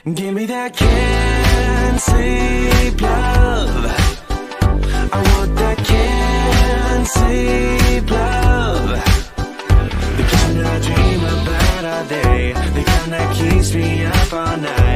Give me that can't sleep love. I want that can't sleep love. The kind that I dream about all day, the kind that keeps me up all night.